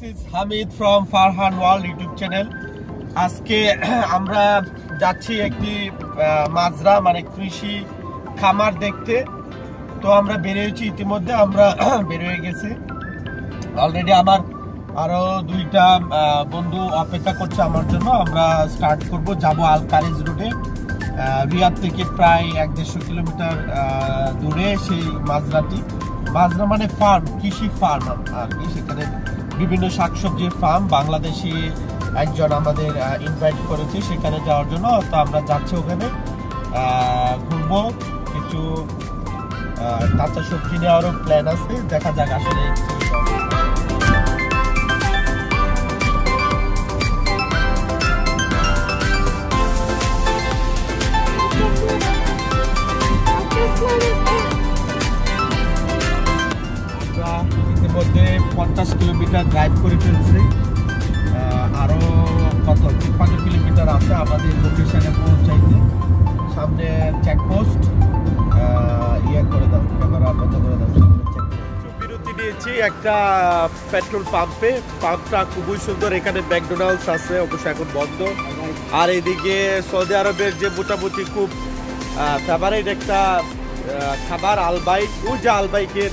is Hamid from Farhan World YouTube channel. আজকে আমরা যাচ্ছি একটি মাজরা মানে কৃষি খামার দেখতে। তো আমরা বেরিয়েছি, ইতিমধ্যে আমরা বের হয়ে গেছি অলরেডি। আমার আরো দুইটা বন্ধু অপেক্ষা করছে আমার জন্য। আমরা স্টার্ট করব, যাব আল কারিজ রোডে। রিয়াদ থেকে প্রায় 1-1.5 কিলোমিটার দূরে সেই মাজরাটি। মাজরা মানে ফার্ম, কৃষি ফার্ম আর কি। সেখানে বিভিন্ন শাকসবজির ফার্ম। বাংলাদেশি একজন আমাদের ইনভাইট করেছে সেখানে যাওয়ার জন্য। তো আমরা যাচ্ছি ওখানে, ঘুরবো, কিছু কাঁচা সবজি নেওয়ারও প্ল্যান আছে। দেখা যাক আসলে ইতিমধ্যে 50 কিলোমিটার ড্রাইভ করে ফেলছি। আরো কত 55 কিলোমিটার আছে আমাদের লোকেশনে পৌঁছাইতে। সামনে চেকপোস্ট, ইয়ে করে দাও, ক্যামেরা বন্ধ করে দাও। বিরতি নিয়েছি একটা পেট্রোল পাম্পে। পাম্পটা খুবই সুন্দর। এখানে ম্যাকডোনাল্ডস আছে, অবশ্য এখন বন্ধ। আর এদিকে সৌদি আরবের যে মোটামুটি খুব ফেভারিট একটা খাবার আলবাইক, ওই যে আলবাইকের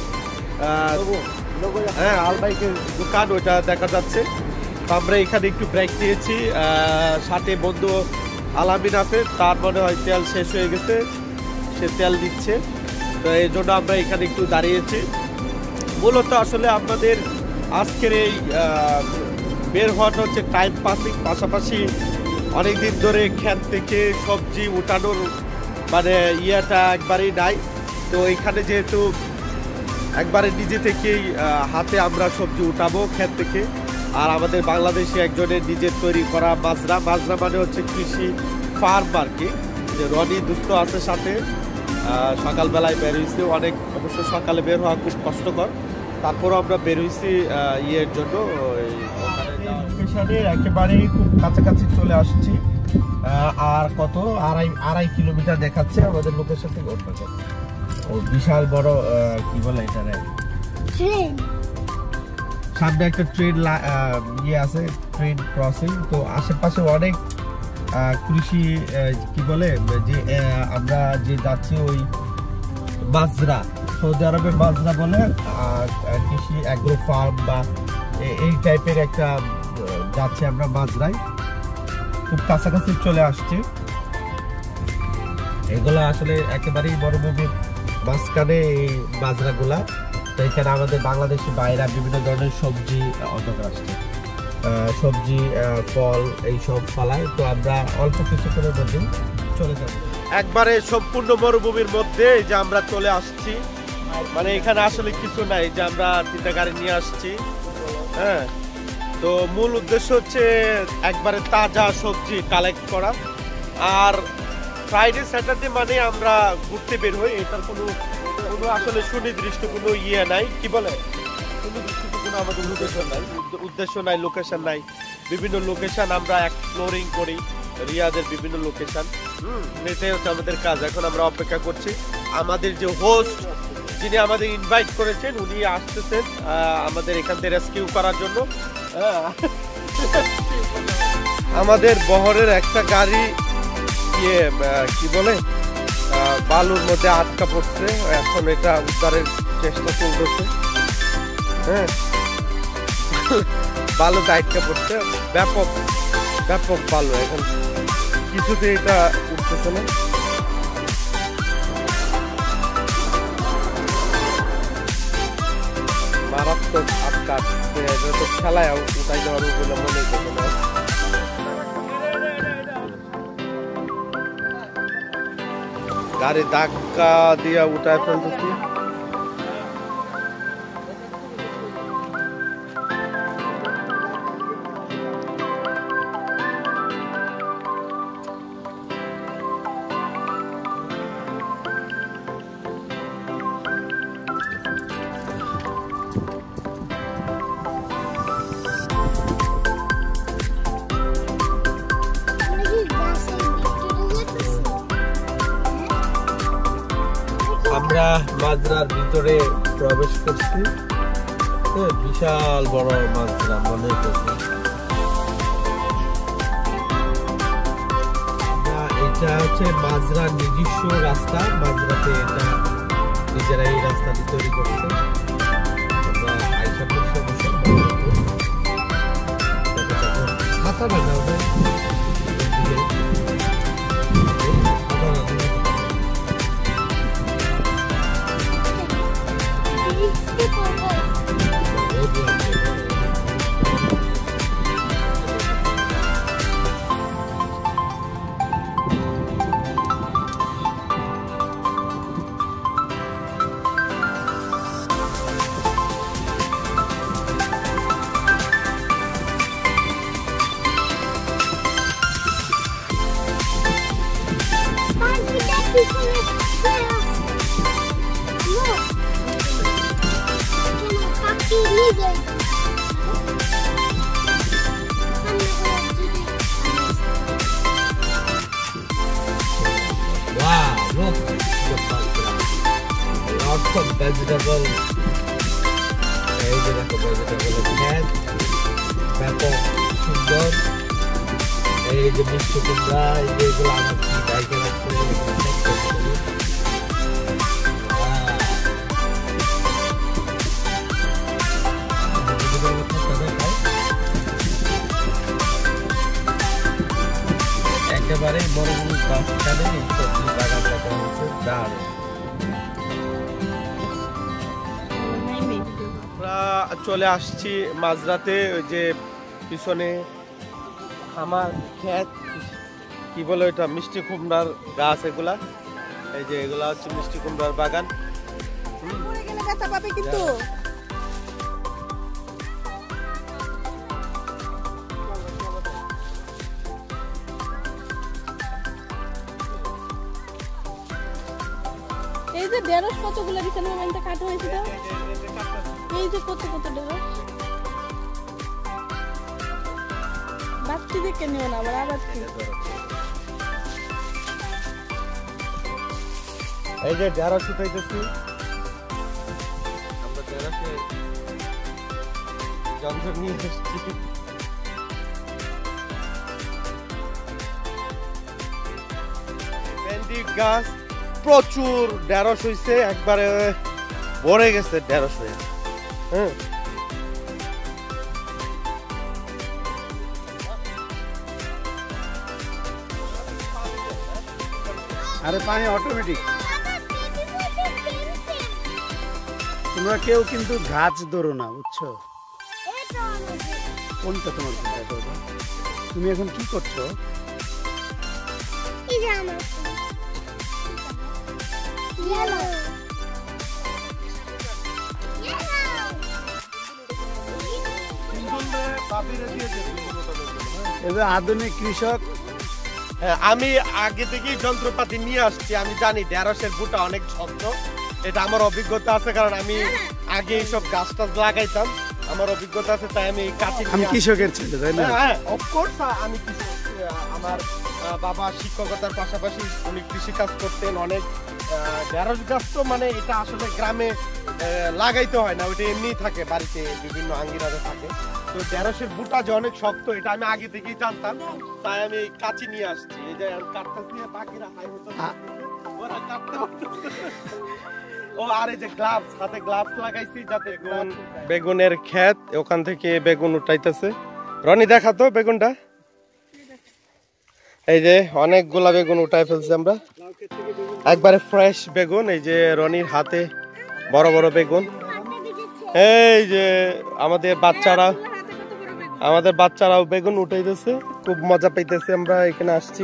আলবাইকের দোকান, ওইটা দেখা যাচ্ছে। তো আমরা এখানে একটু ব্রেক নিয়েছি। সাথে বন্ধু আলামিন আছে, তার মনে হয় তেল শেষ হয়ে গেছে, সে তেল দিচ্ছে। তো এই জন্য আমরা এখানে একটু দাঁড়িয়েছি। মূলত আসলে আপনাদের আজকের এই বের হওয়াটা হচ্ছে টাইম পাসিং, পাশাপাশি অনেকদিন ধরে ক্ষেত থেকে সবজি উঠানোর মানে ইয়েটা একবারেই নাই। তো এখানে যেহেতু একবারে নিজে থেকেই হাতে আমরা সবজি উঠাবো ক্ষেত থেকে। আর আমাদের বাংলাদেশে একজনের নিজের তৈরি করা মাজরা। মাজরা মানে হচ্ছে কৃষি ফার্ম আর কি। যে রনি দুস্থ আছে সাথে, সকালবেলায় বের হয়েছি। অনেক অবশ্য সকালে বের হওয়া খুব কষ্টকর, তারপরও আমরা বের হয়েছি ইয়ের জন্য। একেবারেই খুব কাছাকাছি চলে আসছি। আর কত আড়াই কিলোমিটার দেখাচ্ছে আমাদের লোকেশন থেকে। ও বিশাল বড় কি বলে এটা, সামনে একটা ট্রেন ইয়ে আছে, ট্রেন ক্রসিং। তো আশেপাশে অনেক কৃষি কি বলে যে আমরা যে যাচ্ছি ওই মাজরা, সৌদি আরবের মাজরা বলে কৃষি অ্যাগ্রো ফার্ম বা এই টাইপের একটা যাচ্ছি আমরা মাজরায়। খুব কাছাকাছি চলে আসছে। এগুলো আসলে একেবারেই মরুভূমির মাঝখানে এই মাজরাগুলা। তো এখানে আমাদের বাংলাদেশি বাইরা বিভিন্ন ধরনের সবজি আসছে, সবজি ফল এইসব ফলায়। তো আমরা অল্প কিছু করে মধ্যে চলে যাব, একবারে সম্পূর্ণ মরুভূমির মধ্যে যে আমরা চলে আসছি। মানে এখানে আসলে কিছু নাই, যে আমরা 3টা গাড়ি নিয়ে আসছি। হ্যাঁ, তো মূল উদ্দেশ্য হচ্ছে একবারে তাজা সবজি কালেক্ট করা। আর ফ্রাইডে স্যাটারডে মানে আমরা ঘুরতে বের হই। এটার কোনো আসলে সুনির্দিষ্ট কোনো ইয়ে নাই, কি বলে সুনির্দিষ্ট কোনো আমাদের লোকেশন নাই, উদ্দেশ্য নাই, লোকেশন নাই। বিভিন্ন লোকেশন আমরা এক্সপ্লোরিং করি, রিয়াদের বিভিন্ন লোকেশন। এটাই হচ্ছে আমাদের কাজ। এখন আমরা অপেক্ষা করছি আমাদের যে হোস্ট, যিনি আমাদের ইনভাইট করেছেন, উনি আসতেছেন আমাদের এখান থেকে রেস্কিউ করার জন্য। আমাদের বহরের একটা গাড়ি ইয়ে কি বলে বালুর মধ্যে আটকা পড়ছে। এখন এটা উদ্ধারের চেষ্টা চলতেছে। হ্যাঁ, বালুতে আটকা পড়ছে, ব্যাপক ব্যাপক বালু। এখন কিছুতে এটা উঠতেছে না। মারাত্মক আটকা, তো খেলায় উঠাই দেওয়ার বলে মনে করছে না। গাড়ি ধাক্কা দিয়া উঠায় ফেলতেছি। আমরা মাজরার ভিতরে প্রবেশ করছি। বিশাল বড় মাজরা মনে হচ্ছে। এটা হচ্ছে মাজরার নিজস্ব রাস্তা, মাজরাতে এটা নিজেরাই এই রাস্তাটি তৈরি করছে। আমরা আইসা পড়ছি ছাতা বানা হবে ভেজিটেবল, এই যে দেখো ভেজিটেবল ক্ষেত ব্যাপক সুন্দর। এই যে মিষ্টি কুমড়া, এই যে এগুলো আমার কি গাইকে রাখছে একেবারে বড় বড় গাছখানে এই সবজি বাগানটা করা হচ্ছে। দারুণ। আমরা চলে আসছি মাজরাতে, ওই যে পিছনে আমার ক্ষেত, কি বলে ওইটা মিষ্টি কুমড়ার গাছ, এগুলা এই যে এগুলা হচ্ছে মিষ্টি কুমড়ার বাগান। কিন্তু এই যে ঢেঁড়স কতগুলো দিছেন ওখানটা কাটা হয়েছে তো, এই যে কত কত ঢেঁড়স বাচ্চি দেখে নিও না, আবার আবার এই যে ঢেঁড়স উঠাইতেছি আমরা, ঢেঁড়সে যন্ত্র নিয়ে এসেছি। ভেন্ডি গাছ প্রচুর ঢেঁড়স হইছে, একবারে ভরে গেছে ঢেঁড়স হয়ে। হ্যাঁ আরে পানি অটোমেটিক। তোমরা কেউ কিন্তু গাছ ধরো না, বুঝছো? কোনটা তোমার কোনটা ধরো? তুমি এখন কি করছো? আধুনিক কৃষক। আমি আগে থেকেই যন্ত্রপাতি নিয়ে আসছি, আমি জানি ঢেঁড়সের বুটা অনেক শক্ত, এটা আমার অভিজ্ঞতা আছে, কারণ আমি আগে এইসব গাছ টাছ লাগাইতাম, আমার অভিজ্ঞতা আছে, তাই আমি কাছে। আমি কৃষকের ছেলে, তাই না? হ্যাঁ অফকোর্স আমি কৃষক। আমার বাবা শিক্ষকতার পাশাপাশি উনি কৃষি কাজ করতেন অনেক। ঢেঁড়স গাছ তো মানে এটা আসলে গ্রামে লাগাইতে হয় না, ওইটা এমনি থাকে বাড়িতে, বিভিন্ন আঙ্গিনাতে থাকে। তো ঢেঁড়সের বুটা যে অনেক শক্ত, এটা আমি আগে থেকেই জানতাম, তাই আমি কাছে নিয়ে আসছি। এই যে কাটতেছি, বাকিরা হাই হতো, ওরা কাটতে ও আর এই যে গ্লাভস, হাতে গ্লাভস লাগাইছি যাতে বেগুনের ক্ষেত, ওখান থেকে বেগুন উঠাইতেছে। রনি দেখাতো বেগুনটা, এই যে অনেকগুলা বেগুন উঠাই ফেলছি আমরা, একবারে ফ্রেশ বেগুন। এই যে রনির হাতে বড় বড় বেগুন। এই যে আমাদের বাচ্চারাও বেগুন উঠাইতেছে, খুব মজা পাইতেছে আমরা এখানে আসছি।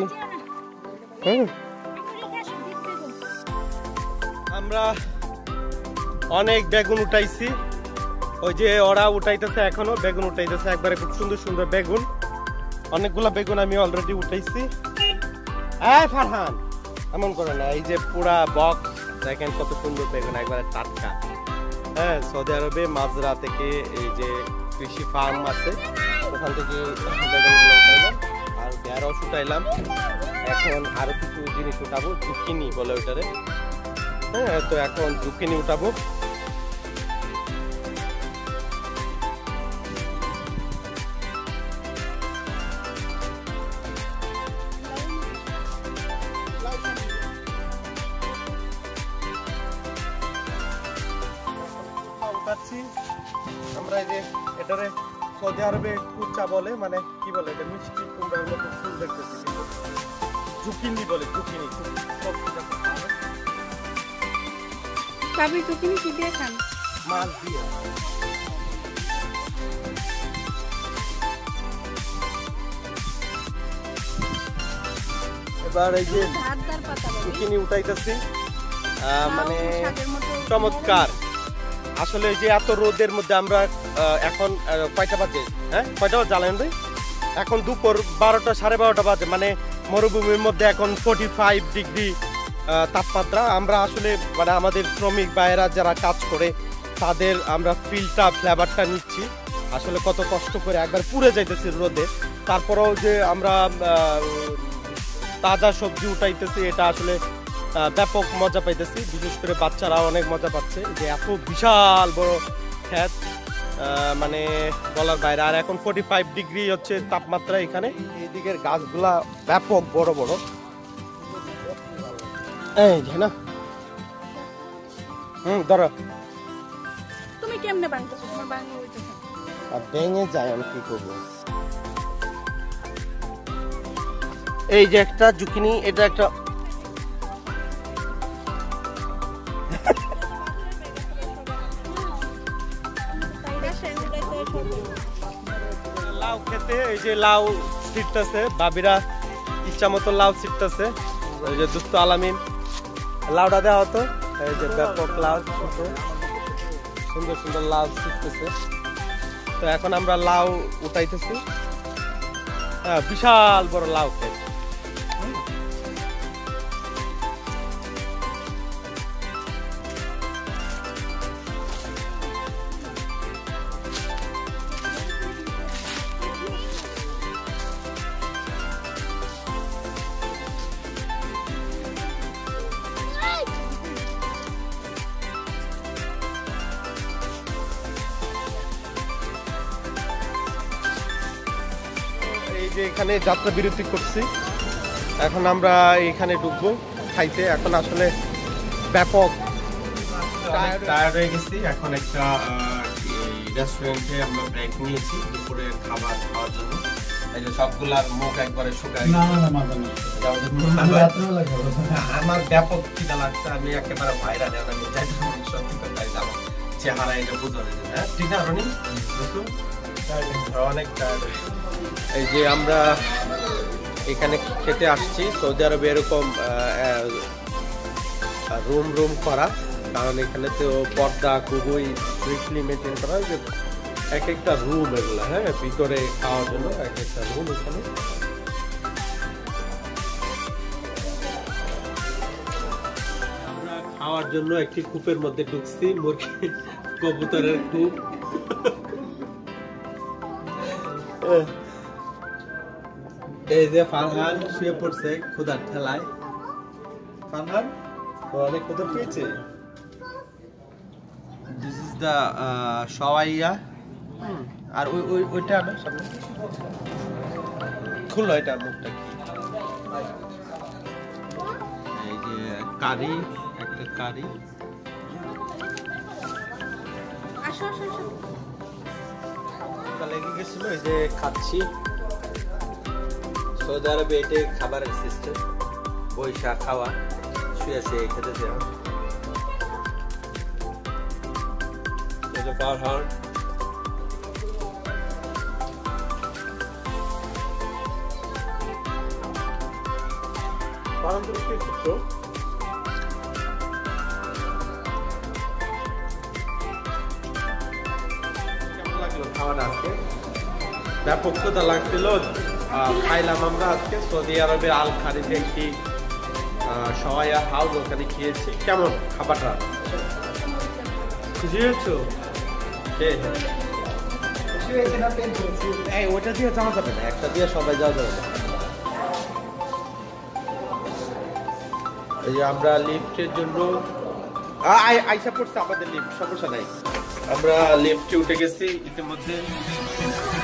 আমরা অনেক বেগুন উঠাইছি, ওই যে ওরা উঠাইতেছে, এখনো বেগুন উঠাইতেছে, একবারে খুব সুন্দর সুন্দর বেগুন। অনেকগুলা বেগুন আমি অলরেডি উঠাইছি। ফারহান এমন করে না, এই যে পুরা বক্স দেখেন কত সুন্দর বেগুন, একবারে টাটকা। হ্যাঁ, সৌদি আরবে মাজরা থেকে এই যে কৃষি ফার্ম আছে, ওখান থেকে বেগুনগুলো উঠাইলাম আর ঢেঁড়স উঠাইলাম। এখন আরো কিছু জিনিস উঠাবো, জুকিনি বলে ওইটারে। হ্যাঁ, তো এখন জুকিনি উঠাবো। পাচ্ছি আমরা এই যে এটারে সৌদি আরবে কুচা বলে, মানে কি বলে এটা, মিষ্টি কুমড়ার মতো ফুল দেখতেছি, কিন্তু জুকিনি বলে, জুকিনি। ভাবি জুকিনি কি দিয়ে খান? মাছ দিয়ে। এবার এই যে ধারদার পাতা বলে। জুকিনি উঠাইতেছি, মানে শাকের মতো চমৎকার। আসলে এই যে এত রোদের মধ্যে আমরা এখন কয়টা বাজে, হ্যাঁ কয়টা বাজে জ্বালান ভাই? এখন দুপুর 12টা 12:30 বাজে, মানে মরুভূমির মধ্যে এখন 45 ডিগ্রি তাপমাত্রা। আমরা আসলে মানে আমাদের শ্রমিক ভাইয়েরা যারা কাজ করে তাদের আমরা ফিলটা ফ্লেভারটা নিচ্ছি। আসলে কত কষ্ট করে একবার পুড়ে যাইতেছি রোদে, তারপরেও যে আমরা তাজা সবজি উঠাইতেছি, এটা আসলে ব্যাপক মজা পাইতেছি। বিশেষ করে বাচ্চারা অনেক মজা পাচ্ছে, যে এত বিশাল বড় ক্ষেত, মানে বলার বাইরে। আর এখন 45 ডিগ্রি হচ্ছে তাপমাত্রা এখানে। এই দিকের গাছগুলা ব্যাপক বড় বড়, এই যে না, ধরো তুমি কেমনে বাংতেছো? তোমার বাংলা হইতেছে ভেঙে যায়, আমি কি করবো। এই যে একটা জুকিনি, এটা একটা লাউ খেতে। এই যে লাউ ছিটতেছে বাবিরা, ইচ্ছা মতো লাউ ছিটতেছে। ওই যে দুস্থ আলামিন, লাউটা দেওয়া হতো। এই যে ব্যাপক লাউ, সুন্দর সুন্দর লাউ ছিটতেছে। তো এখন আমরা লাউ উঠাইতেছি, বিশাল বড় লাউ খেত। এই যে এখানে যাত্রা বিরতি করছি, এখন আমরা এখানে ঢুকবো খাইতে। এখন আসলে ব্যাপক টায়ার্ড হয়ে গেছি। এখন একটা রেস্টুরেন্টে আমরা ব্রেক নিয়েছি দুপুরের খাবার খাওয়ার জন্য। এই যে সবগুলার মুখ একবারে শুকায়। আমার ব্যাপক খিদা লাগছে, আমি একেবারে বাইরে নেই, আমি সত্যি কথা আমার চেহারা এটা বুঝা যায়। হ্যাঁ ঠিক না রনি? অনেক টায়ার্ড। এই যে আমরা এখানে খেতে আসছি, সৌদি আরবে এরকম রুম করা, কারণ এখানে তো পর্দা খুবই স্ট্রিক্টলি মেনটেন করা হয়, যে এক একটা রুম এগুলো, হ্যাঁ ভিতরে খাওয়ার জন্য এক একটা রুম। এখানে আমরা খাওয়ার জন্য একটি কূপের মধ্যে ঢুকছি, মুরগি কবুতরের কূপ। এই যে ফারহান শুয়ে পড়ছে ক্ষুধার ঠেলায়। ফারহান অনেক ক্ষুধা পেয়েছে। This is the সওয়াইয়া। আর ওইটা না সামনে খুললো, এটা মুখটা কি? এই যে কারি, একটা কারি। আসো আসো আসো। লেগে গেছিল, এই যে খাচ্ছি। সৌদি আরবে এটাই খাবারের সিস্টেম, বৈশা খাওয়া, শুয়ে শুয়ে খেতে দেওয়া। ফারহান তুমি কি করছো? কেমন লাগলো খাওয়াটা আজকে? ব্যাপক ক্ষুধা লাগছিল, খাইলাম আমরা আজকে সৌদি আরবে আল খারিজে একটি সওয়াইয়া হাউস, ওখানে খেয়েছি। কেমন খাবারটা? খুশি হয়েছো? ওটা দিয়ে যাওয়া যাবে না, একটা দিয়ে সবাই যাওয়া যাবে না। এই যে আমরা লিফটের জন্য আইসা পড়ছে আমাদের লিফট, সমস্যা নাই। আমরা লিফটে উঠে গেছি ইতিমধ্যে।